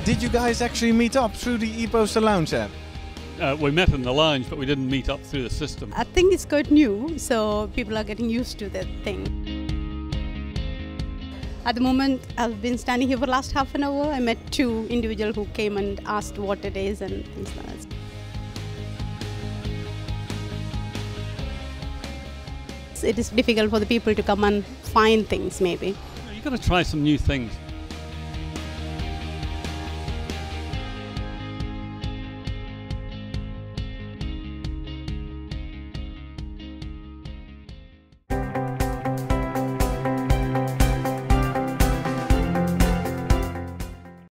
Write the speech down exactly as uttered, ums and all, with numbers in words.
Did you guys actually meet up through the ePoster Lounge app? Uh, we met in the lounge, but we didn't meet up through the system. I think it's quite new, so people are getting used to that thing. At the moment, I've been standing here for the last half an hour. I met two individuals who came and asked what it is and things like that. It is difficult for the people to come and find things, maybe. You've got to try some new things.